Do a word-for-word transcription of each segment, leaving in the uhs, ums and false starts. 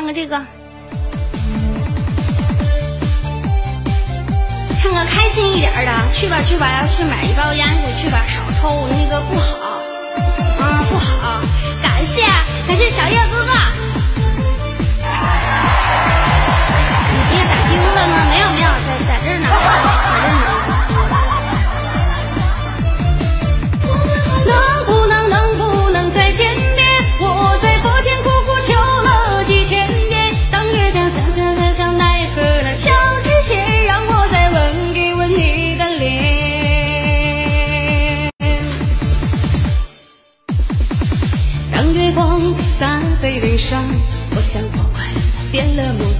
个这个，唱个开心一点的，去吧去吧，要去买一包烟去，去吧，少抽那个不好啊，不好。感谢感谢小叶哥哥，你也打丢了呢？没有没有，在在这儿呢，在这儿呢。能不能能不能再见面？我在佛前苦苦求了几千年，当月亮想想想想奈何呢？笑之前让我再吻一吻你的脸，让月光洒在脸上，我像花快变了模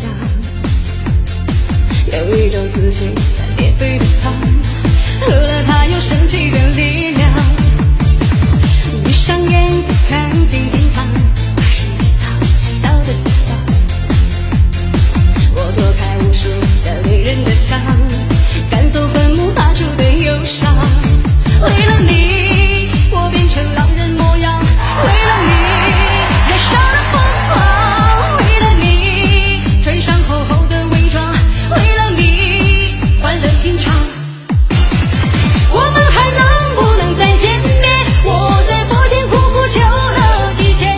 样，有一种自信在裂肺的汤，喝了它有神奇的力量。闭上眼看见平凡，那是野草小的地方，我躲开无数的恋人的枪，赶走坟墓发出的忧伤。为了你我变成狼人模样，为了你燃烧了疯狂，为了你穿上厚厚的伪装，为了你换了心肠。我们还能不能再见面？我在佛前苦苦求了几千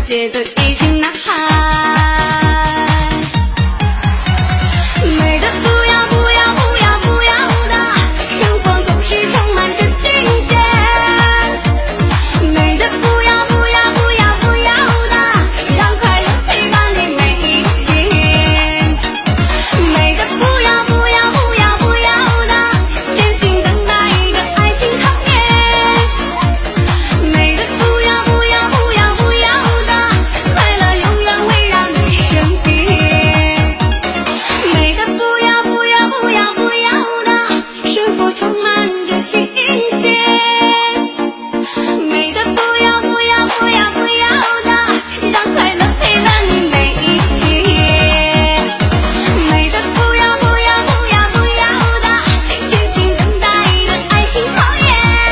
节奏一起呐喊。美的不要不要不要不要的，生活总是充满着新鲜。美的不要不要不要不要的，让快乐陪伴你每一天。美的不要不要不要不要的，真心等待一个爱情考验。美的不要不要不要不要的，快乐永远围绕你身边。美的不要不要不要不要的，生活充满着新鲜。美的不要不要不要不要的，让快乐陪伴你每一天。美的不要不要不要不要的，真心等待一个爱情考验。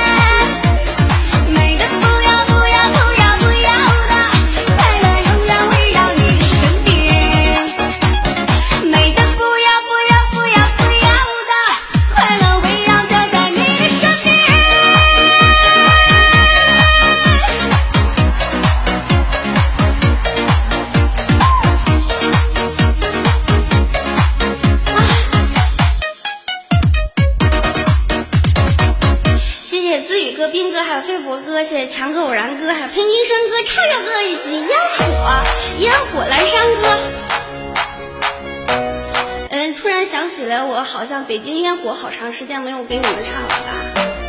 美的不要不要不要不要的，快乐永远围绕你身边。美的不要不要不要不要的，快乐围绕就在你的身边。谢谢思雨哥、斌哥，还有飞博哥，谢谢强哥、偶然哥，还有平金生哥、叉小哥以及烟火、烟火蓝山哥。嗯，突然想起来，我好像北京烟火好长时间没有给你们唱了吧？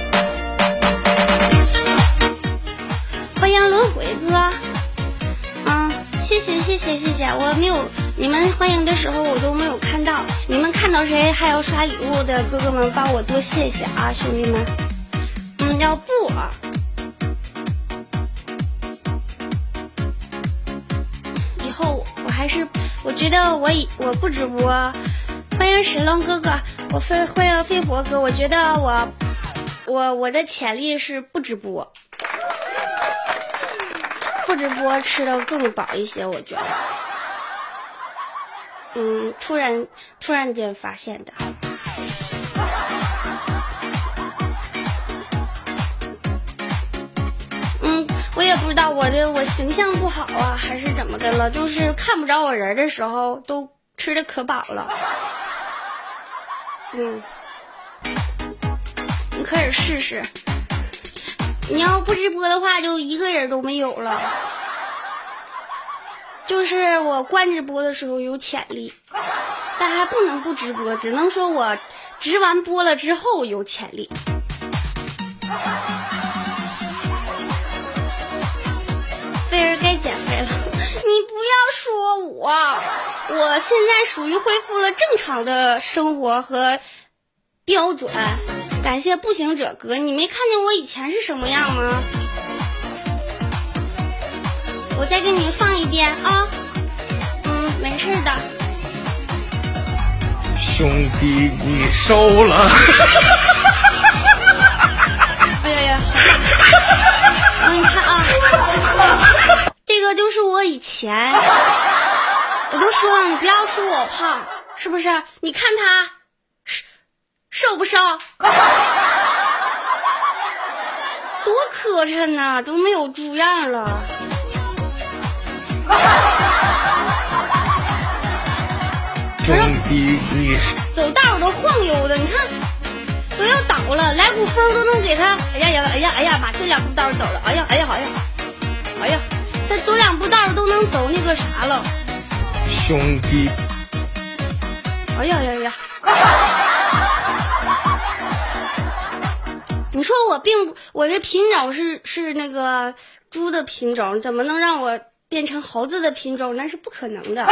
欢迎轮回哥，嗯，谢谢谢谢谢谢，我没有你们欢迎的时候我都没有看到，你们看到谁还要刷礼物的哥哥们，帮我多谢谢啊，兄弟们。嗯，要不啊，以后我还是我觉得我以我不直播。欢迎神龙哥哥，我飞欢迎飞博哥，我觉得我我我的潜力是不直播，不直播吃的更饱一些，我觉得。嗯，突然突然间发现的。嗯，我也不知道我这我形象不好啊，还是怎么的了，就是看不着我人的时候都吃的可饱了。嗯，你可以试试。你要不直播的话，就一个人都没有了。就是我关直播的时候有潜力，但还不能不直播，只能说我直完播了之后有潜力。贝儿该减肥了，你不要说我，我现在属于恢复了正常的生活和标准。感谢步行者哥，你没看见我以前是什么样吗？我再给你们放一遍啊，嗯，没事的。 兄弟，你瘦了。 哎呀呀，好，你看啊，这个就是我以前，我都说了，你不要说我胖，是不是？你看他瘦不瘦？多磕碜呐，都没有猪样了。 兄弟，你走道都晃悠的，你看都要倒了，来股风都能给他。哎呀呀，哎呀哎呀，把这两步道走了。哎呀哎呀哎呀，哎呀，他走两步道都能走那个啥了。 兄弟， 哎呀呀呀！你说我并不，我的品种是是那个猪的品种，怎么能让我变成猴子的品种？那是不可能的。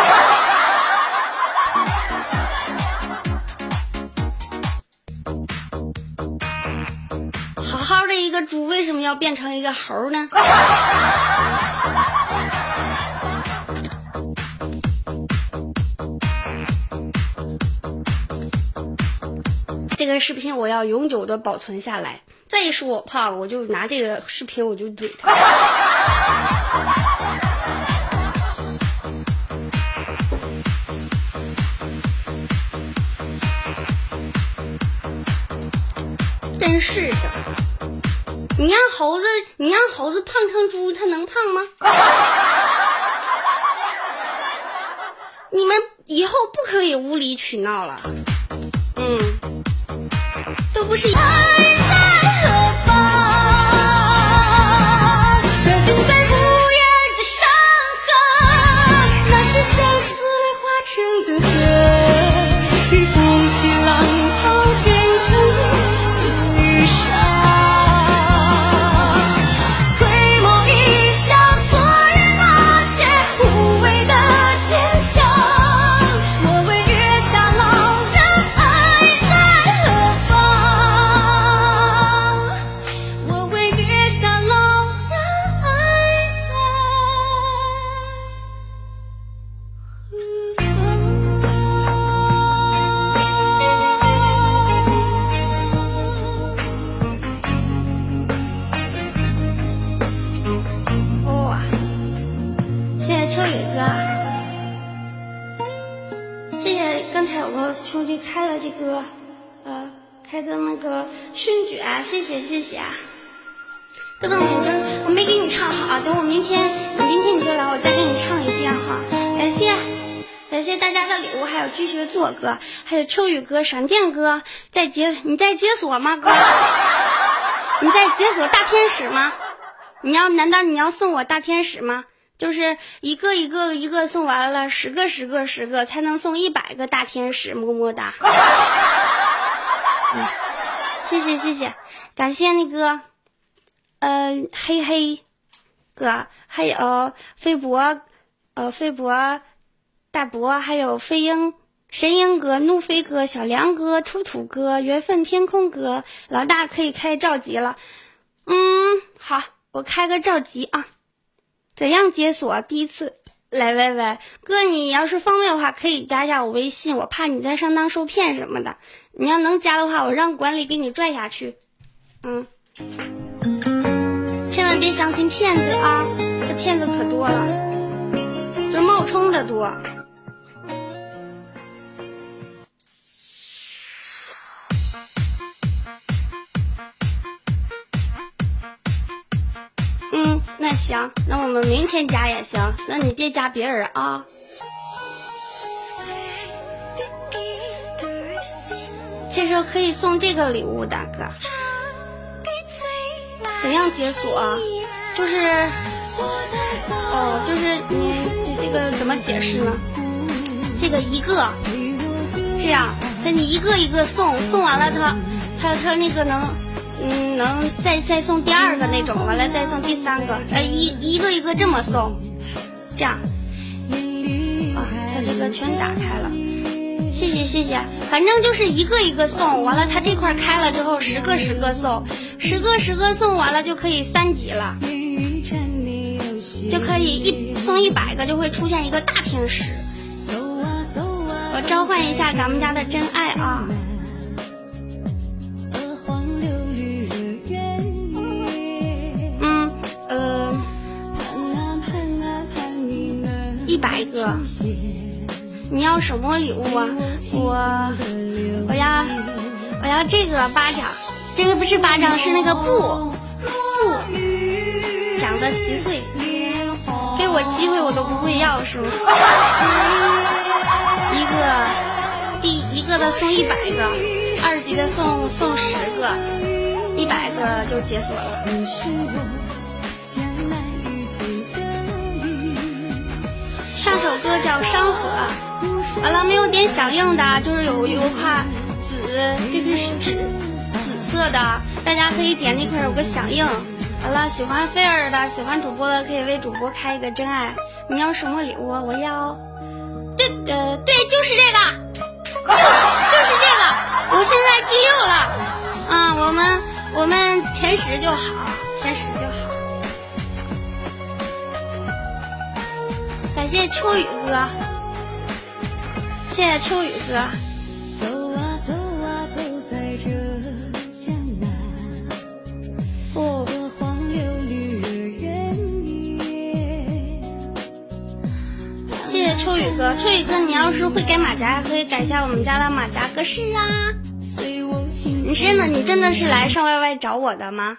好好的一个猪，为什么要变成一个猴呢？这个视频我要永久的保存下来。再一说我胖，我就拿这个视频我就怼他。真是的，你让猴子，你让猴子胖成猪，它能胖吗？ 你们以后不可以无理取闹了。嗯，都不是。爱在何方？这心在不言的山河，那是相思化成的河，与风起浪淘卷成的雨沙。回眸一笑，昨日那些无谓的坚强。我为月下老人爱在何方？我为月下老人爱在何方？哇，谢谢秋雨哥，谢谢刚才有个兄弟开了这个呃开的那个勋爵，谢谢谢谢。哥哥，明真我没给你唱好啊，等我明天你明天你就来，我再给你唱一遍哈。感谢感谢大家的礼物，还有巨学作哥，还有秋雨哥、闪电哥，在解你在解锁吗哥？你在解锁大天使吗？你要难道你要送我大天使吗？就是一个一个一个送完了，十个十个十个才能送一百个大天使，么么哒。嗯，谢谢谢谢，感谢那个呃黑黑哥，还有飞博呃飞博大伯，还有飞鹰神鹰哥、怒飞哥、小梁哥、出土哥、缘分天空哥，老大可以开召集了。嗯，好，我开个召集啊。怎样解锁？第一次来喂喂哥，你要是方便的话，可以加一下我微信，我怕你在上当受骗什么的。你要能加的话，我让管理给你拽下去。嗯，千万别相信骗子啊，这骗子可多了，这冒充的多。嗯，那行，那我们明天加也行，那你别加别人啊。这时候可以送这个礼物，大哥。怎样解锁？就是，哦，就是你这个怎么解释呢？这个一个，这样，那你一个一个送，送完了他，他他那个能。嗯，能再再送第二个那种，完了再送第三个，呃，一一个一个这么送，这样，啊，它这个全打开了，谢谢谢谢，反正就是一个一个送，完了它这块开了之后，十个十个送，十个十个送完了就可以三级了，就可以一送一百个就会出现一个大天使。我召唤一下咱们家的真爱啊！一百个，你要什么礼物啊？我我要我要这个巴掌，这个不是巴掌，是那个布布讲的稀碎，给我机会我都不会要是吗？一个第一个的送一百个，二级的送送十个，一百个就解锁了。上首歌叫《山河》，完了没有点响应的，就是有有块紫，这个是紫紫色的，大家可以点那块有个响应。完了，喜欢菲儿的，喜欢主播的可以为主播开一个真爱。你要什么礼物？我要，对呃对，就是这个，就是就是这个，我现在第六了，啊，我们我们前十就好，前十就好。感谢秋雨哥，谢谢秋雨哥。走啊走啊走在这江南，哦，黄柳绿人烟。谢谢秋雨哥，秋雨哥，你要是会改马甲，可以改一下我们家的马甲格式啊。你真的，你真的是来上 Y Y 找我的吗？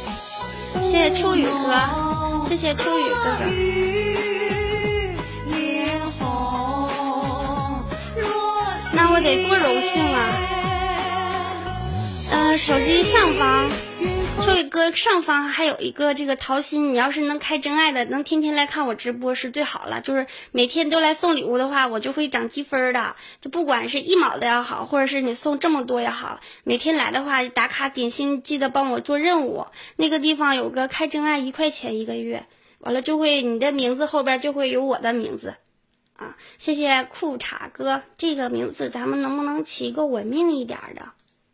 谢谢秋雨哥。谢谢秋雨哥哥。 荣幸啊。呃，手机上方秋雨哥上方还有一个这个桃心，你要是能开真爱的，能天天来看我直播是最好了。就是每天都来送礼物的话，我就会涨积分的。就不管是一毛的也好，或者是你送这么多也好，每天来的话打卡点心，记得帮我做任务。那个地方有个开真爱一块钱一个月，完了就会你的名字后边就会有我的名字啊。谢谢裤衩哥，这个名字咱们能不能起一个文明一点的？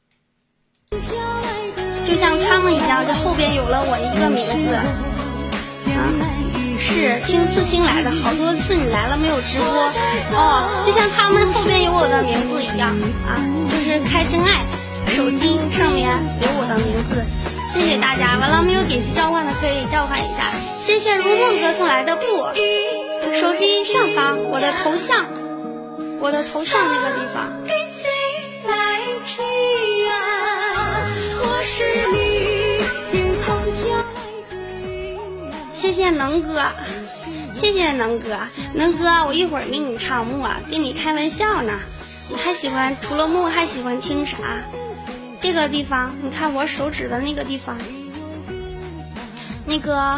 就像他们一样，这后边有了我一个名字啊。是听刺青来的，好多次你来了没有直播哦，就像他们后边有我的名字一样啊，就是开真爱手机上面有我的名字。谢谢大家，完了没有点击召唤的可以召唤一下。谢谢如梦哥送来的布，手机上方我的头像，我的头像那个地方。谢谢能哥，谢谢能哥，能哥，我一会儿给你唱木啊，跟你开玩笑呢。你还喜欢除了木还喜欢听啥？这个地方，你看我手指的那个地方，那个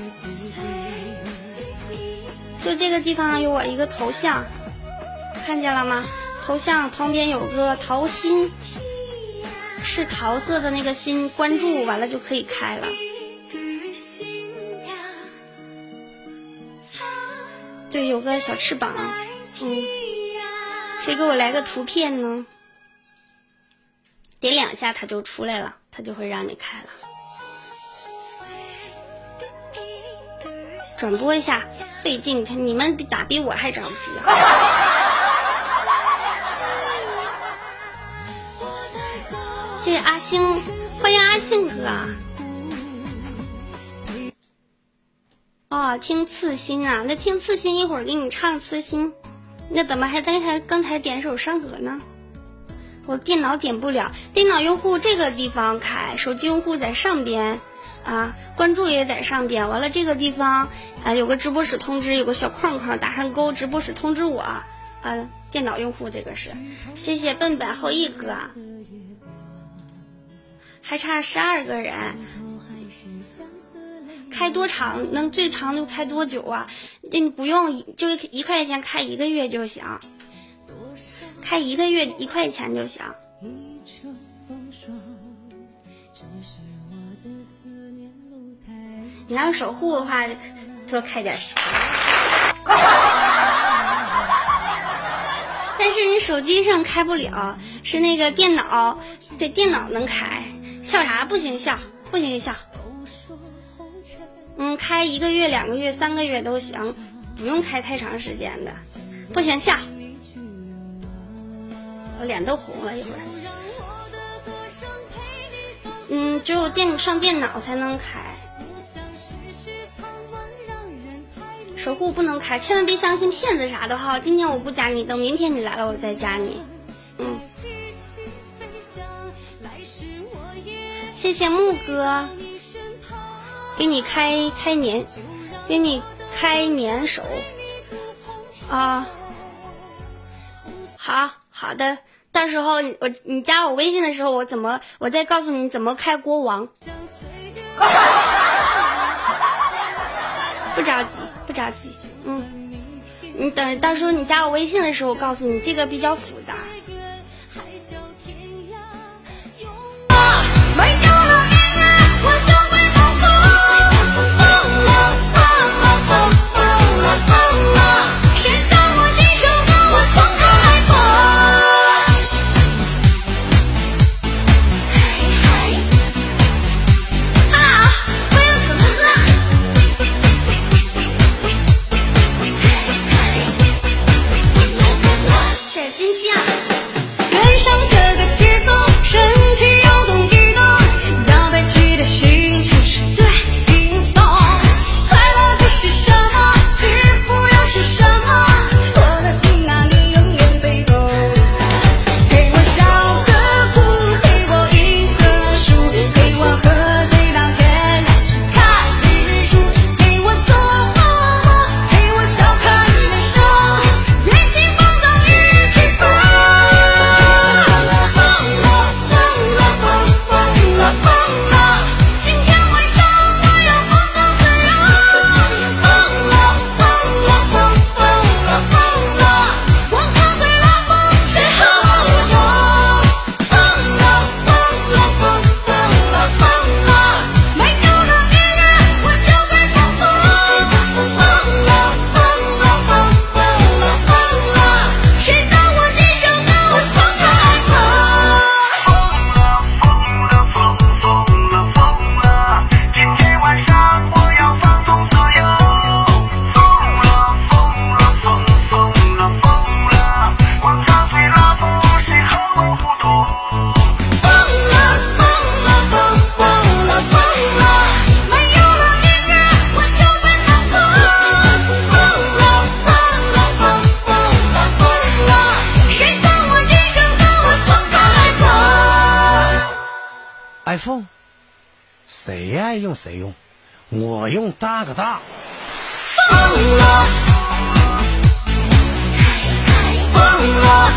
就这个地方有我一个头像，看见了吗？头像旁边有个桃心，是桃色的那个心，关注完了就可以开了。对，有个小翅膀，嗯，谁给我来个图片呢？点两下它就出来了，它就会让你开了。转播一下费劲，你们咋比我还着急啊？谢谢阿星，欢迎阿信哥啊！哦，听刺心啊，那听刺心一会儿给你唱刺心，那怎么还刚才刚才点首山河呢？我电脑点不了，电脑用户这个地方开，手机用户在上边啊，关注也在上边。完了这个地方啊有个直播室通知，有个小框框，打上勾，直播室通知我啊。电脑用户这个是，谢谢笨板后羿哥，还差十二个人。开多长？能最长就开多久啊？你不用，就一块钱开一个月就行，开一个月一块钱就行。你要守护的话，多开点啥？但是你手机上开不了，是那个电脑，对，电脑能开。笑啥？不行，笑不行，笑。嗯，开一个月、两个月、三个月都行，不用开太长时间的。不行，笑。我脸都红了一会儿。嗯，只有电上电脑才能开。守护不能开，千万别相信骗子啥的哈。今天我不加你，等明天你来了我再加你。嗯。谢谢木哥。给你开开年，给你开年手啊！好好的，到时候我你加我微信的时候，我怎么我再告诉你怎么开国王。不着急，不着急，嗯，你等到时候你加我微信的时候，我告诉你这个比较复杂。金鸡啊！ 谁爱用谁用，我用大哥大。 疯了，疯了，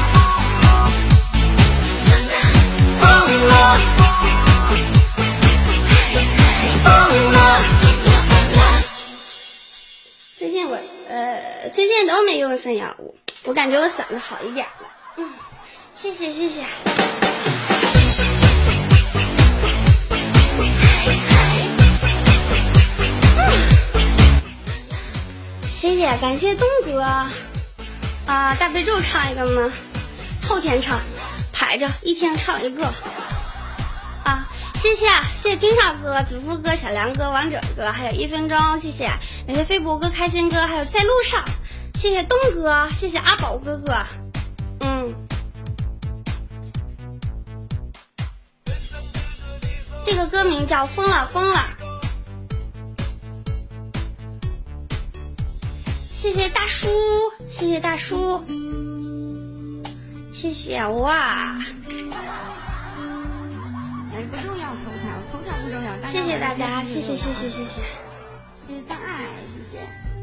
疯了，疯了。 最近我呃最近都没用三幺五，我感觉我嗓子好一点了。嗯，谢谢谢谢。谢谢，感谢东哥啊！大悲咒唱一个吗？后天唱，排着一天唱一个啊！谢谢，谢谢军少哥、子夫哥、小梁哥、王者哥，还有一分钟，谢谢，感谢飞博哥、开心哥，还有在路上，谢谢东哥，谢谢阿宝哥哥，嗯，这个歌名叫《疯了疯了》。谢谢大叔，谢谢大叔，谢谢哇！ 哎，不重要，头条，头条不重要。 谢谢大家，谢谢谢谢谢谢， 谢谢赞爱，谢谢。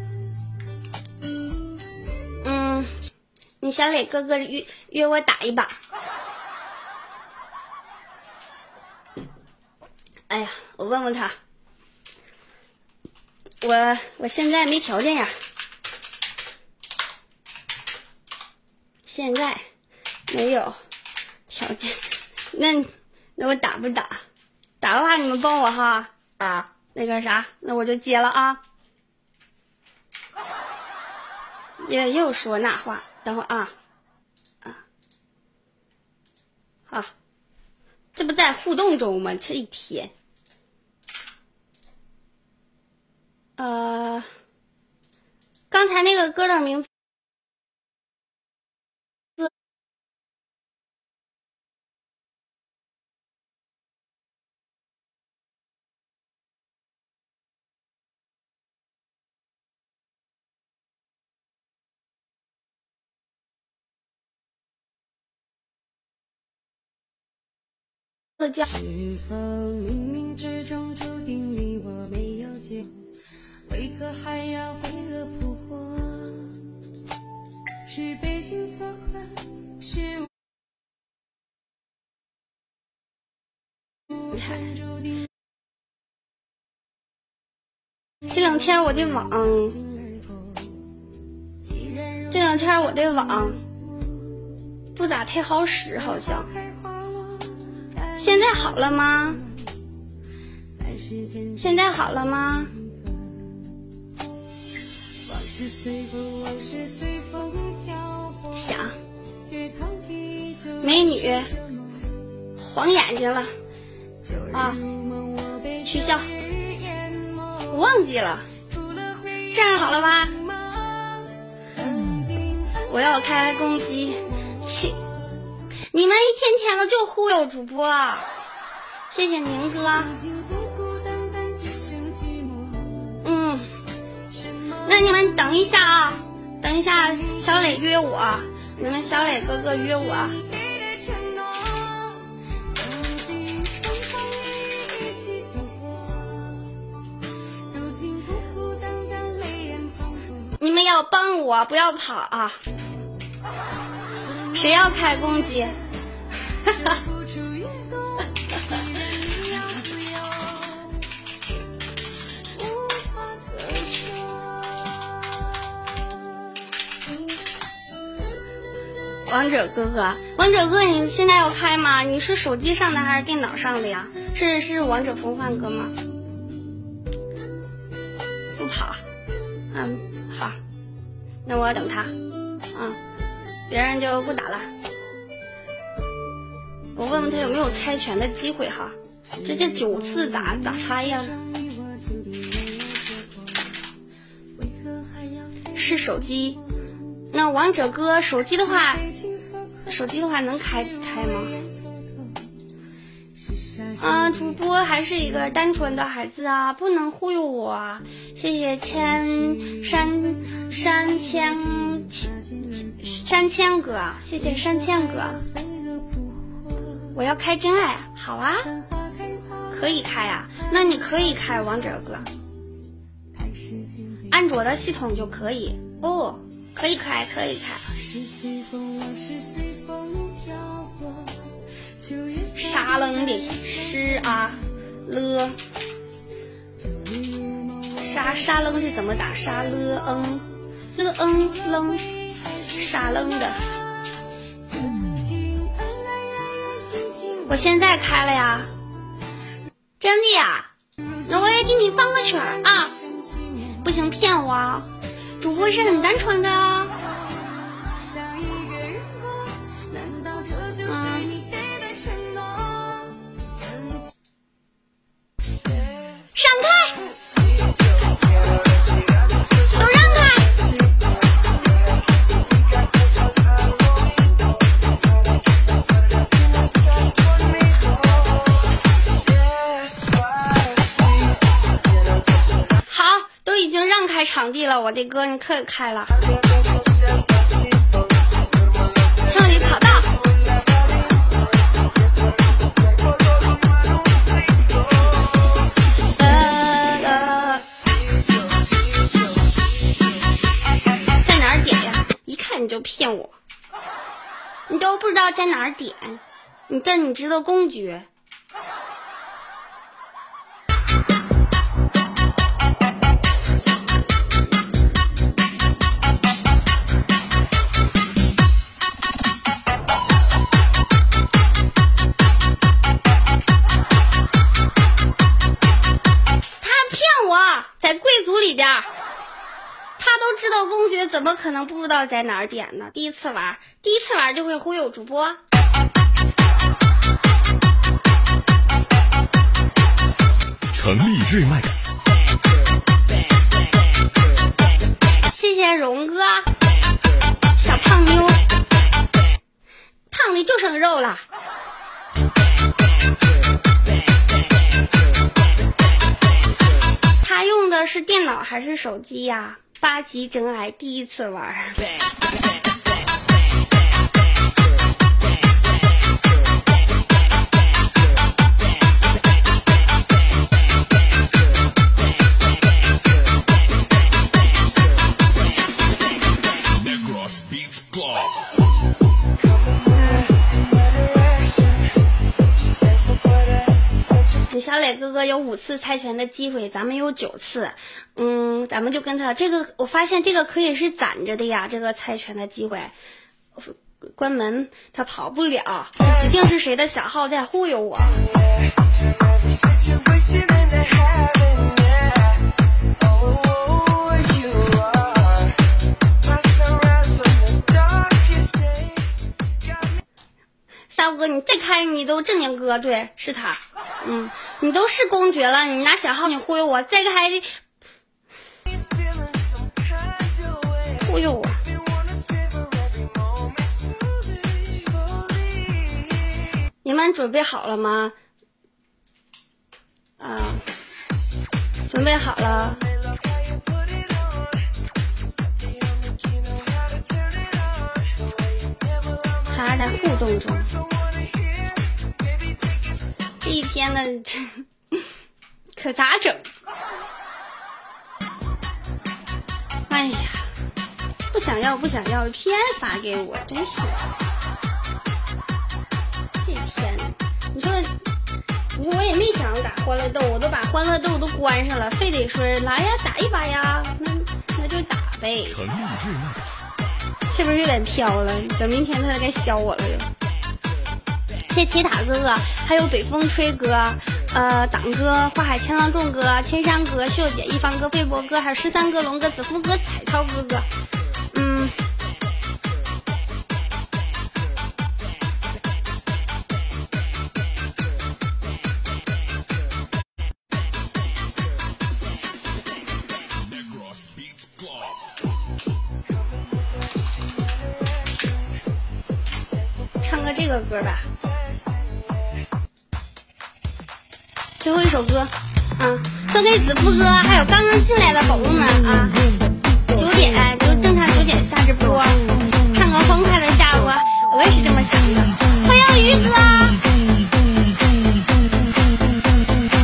嗯，你小磊哥哥约约我打一把。哎呀，我问问他，我我现在没条件呀。现在没有条件，那那我打不打？打的话你们帮我哈啊，那个啥，那我就接了啊。也又说那话，等会儿啊啊，好，这不在互动中吗？这一天，呃，刚才那个歌的名字。叫是否冥冥之中注定你我没有结果？为何还要飞蛾扑火？是被心所困，是这两天我的网，这两天我的网不咋太好使，好像。现在好了吗？现在好了吗？想，美女，黄眼睛了啊！取消，我忘记了。这样好了吧？我要开公鸡，切！你们一天天的就忽悠主播，谢谢宁哥。嗯，那你们等一下啊，等一下小磊约我，你们小磊哥哥约我。你们要帮我，不要跑啊！谁要开公鸡？哈哈。王者哥哥，王者哥，你现在要开吗？你是手机上的还是电脑上的呀？是是王者风范哥吗？不跑，嗯，好，那我等他，啊。别人就不打了，我问问他有没有猜拳的机会哈。这这九次咋咋猜呀？是手机，那王者哥手机的话，手机的话能开开吗？啊，主播还是一个单纯的孩子啊，不能忽悠我啊！谢谢千山山千山千哥，谢谢山千哥。我要开真爱，好啊， 可以开啊，那你可以开王者歌，安卓的系统就可以哦，可以开，可以开。沙楞的是啊了，沙沙楞是怎么打？沙了嗯了嗯楞，沙楞的。我现在开了呀，真的呀，那我也给你放个圈啊，不行骗我啊，主播是很单纯的啊。嗯，闪开，都让开。好，都已经让开场地了，我的歌你可以开了。清理跑道。你就骗我，你都不知道在哪儿点，你但你知道公爵。他骗我，在贵族里边。他都知道公爵，怎么可能不知道在哪儿点呢？第一次玩，第一次玩就会忽悠主播。 成立日 Max， 谢谢荣哥，小胖妞，胖的就剩肉了。他用的是电脑还是手机呀？八级真爱第一次玩。小磊哥哥有五次猜拳的机会，咱们有九次，嗯，咱们就跟他这个，我发现这个可以是攒着的呀，这个猜拳的机会，关门他跑不了，指定是谁的小号在忽悠我。大哥，你再开，你都正经哥，对，是他，嗯，你都是公爵了，你拿小号你忽悠我，再开的忽悠我。你们准备好了吗？啊，准备好了。还在互动中。这一天呢，可咋整？哎呀，不想要不想要，偏发给我，真是。这天，你说，我也没想打欢乐豆，我都把欢乐豆都关上了，非得说来呀打一把呀，那那就打呗。是不是有点飘了？等明天他该削我了。谢谢铁塔哥哥，还有北风吹哥，呃，党哥、花海千浪众哥、千山哥、秀姐、一方哥、飞博哥，还有十三哥、龙哥、子夫哥、彩涛哥哥。嗯，唱个这个歌吧，最后一首歌，啊，送给子夫哥，还有刚刚进来的宝宝们啊。九点就正常九点下直播，唱个欢快的下午，我也是这么想的。欢迎于哥。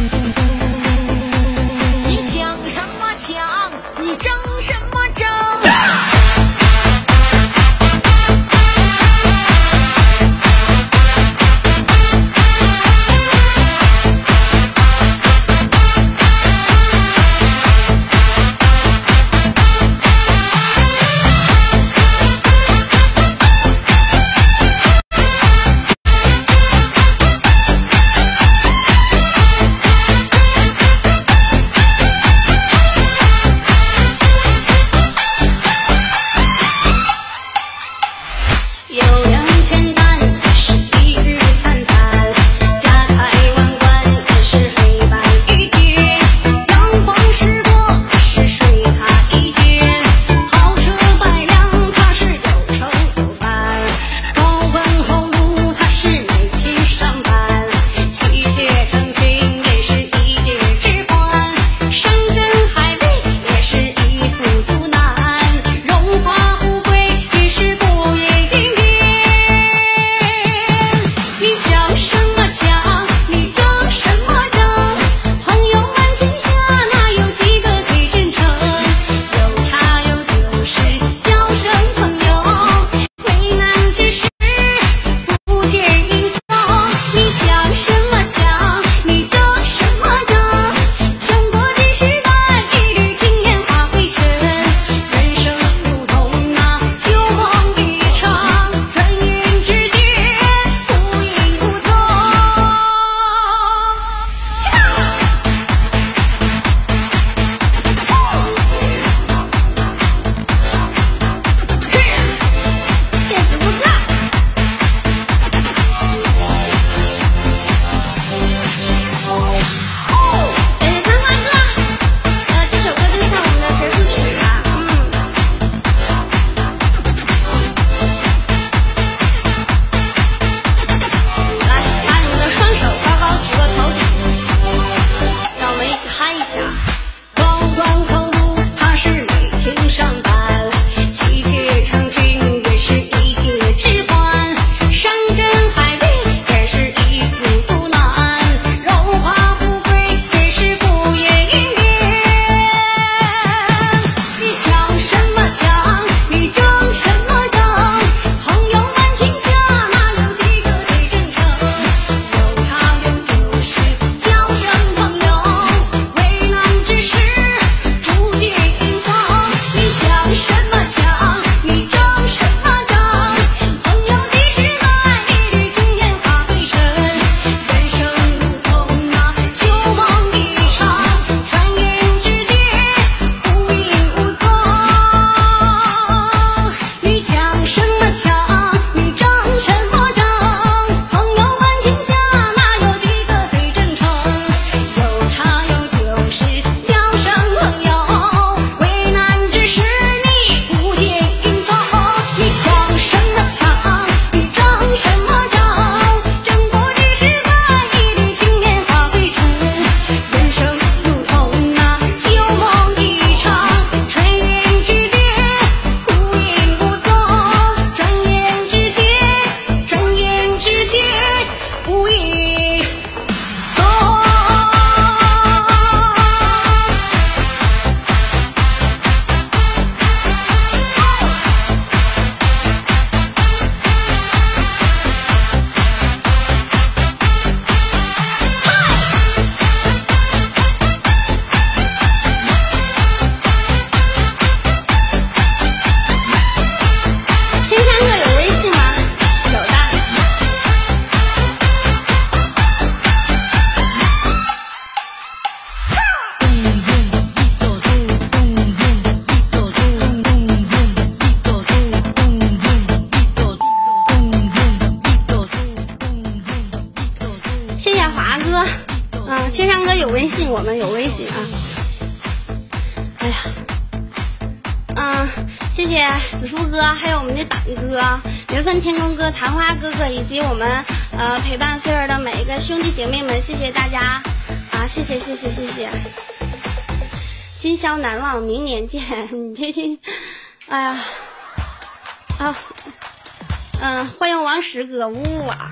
我们有微信啊。哎呀，嗯，谢谢子夫哥，还有我们的党哥、缘分天空哥、昙花哥哥，以及我们呃陪伴菲儿的每一个兄弟姐妹们，谢谢大家啊！谢谢谢谢谢谢，今宵难忘，明年见。你这这，哎呀，啊，嗯、呃，欢迎王石哥，呜啊！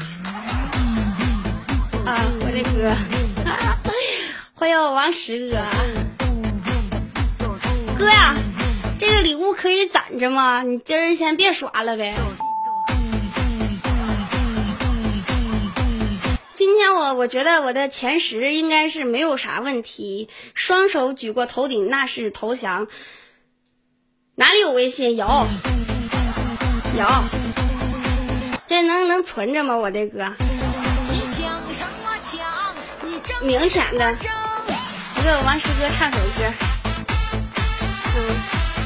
啊，我的哥，欢迎王石哥，哥呀，这个礼物可以攒着吗？你今儿先别刷了呗。今天我我觉得我的前十应该是没有啥问题，双手举过头顶那是投降。哪里有微信？有，有，这能能存着吗？我这哥。明显的，一个王石哥唱首歌，嗯，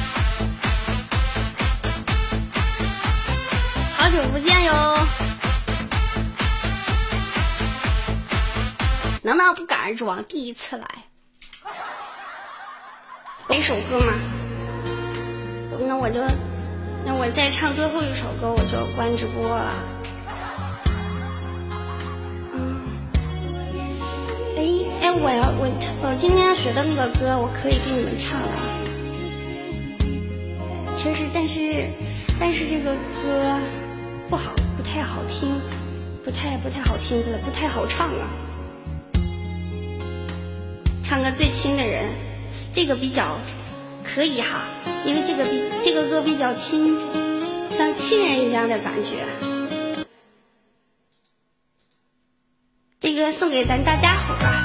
好久不见哟，难道不敢装？第一次来，一首歌吗？那我就，那我再唱最后一首歌，我就关直播了。哎，我要我我今天要学的那个歌，我可以给你们唱了。其实，但是但是这个歌不好，不太好听，不太不太好听了，不太好唱啊。唱个最亲的人，这个比较可以哈，因为这个比这个歌比较亲，像亲人一样的感觉。这个送给咱大家伙儿。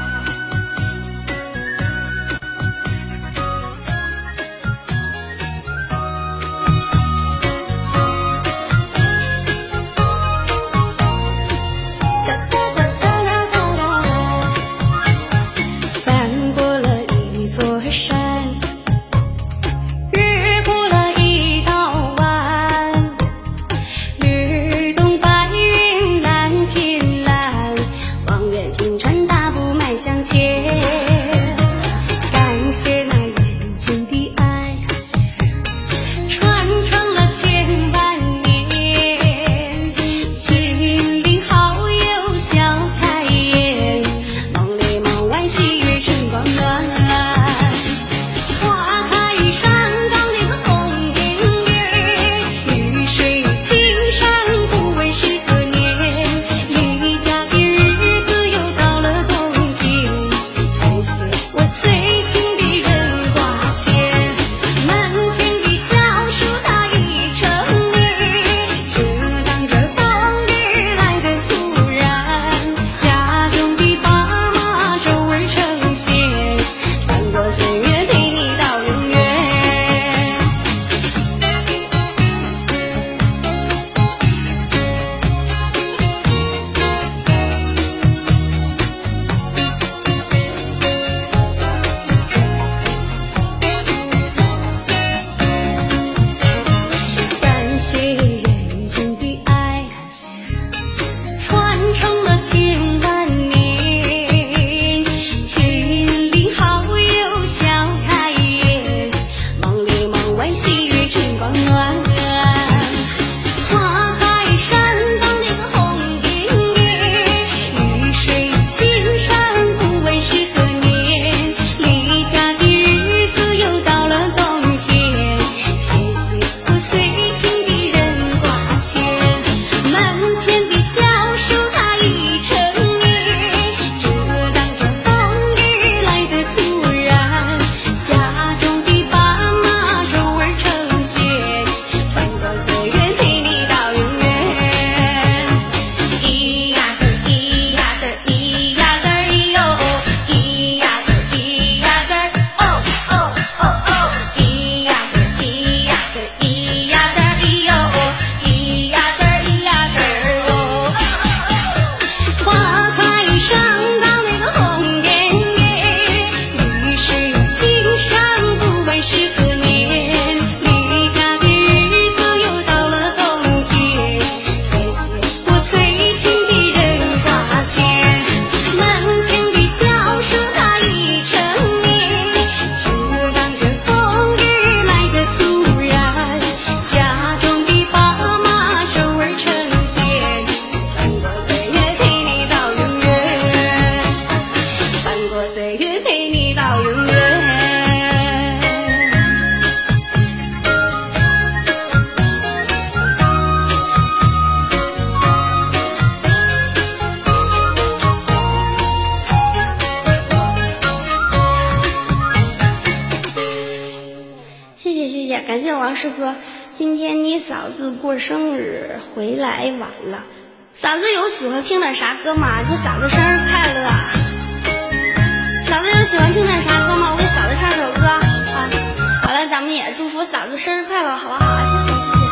谢感谢王师哥，今天你嫂子过生日回来晚了，嫂子有喜欢听点啥歌吗？祝嫂子生日快乐！嫂子有喜欢听点啥歌吗？我给嫂子唱首歌啊！好了，咱们也祝福嫂子生日快乐，好不好？谢谢谢谢。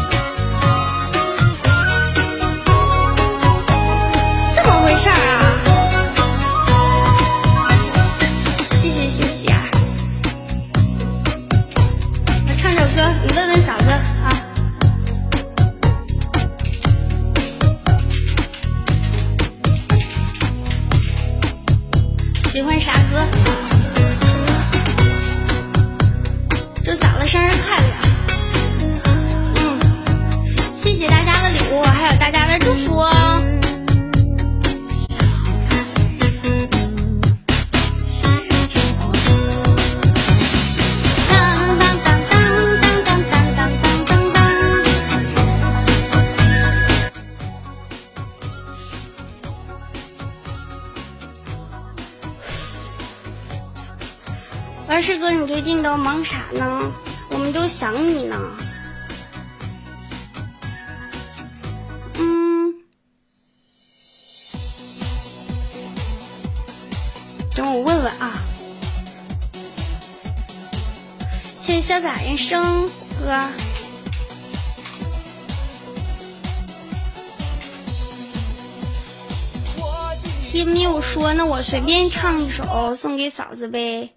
这么回事儿啊？谢谢谢谢啊！我唱首歌，你问问嫂子啊。喜欢啥歌？祝嫂子生日快乐！嗯，谢谢大家的礼物，还有大家的祝福哦。当当当当当当当当当当。二师哥，你最近都忙啥呢？我们都想你呢。嗯，等我问问啊。谢谢潇洒人生哥。天没有说，那我随便唱一首送给嫂子呗。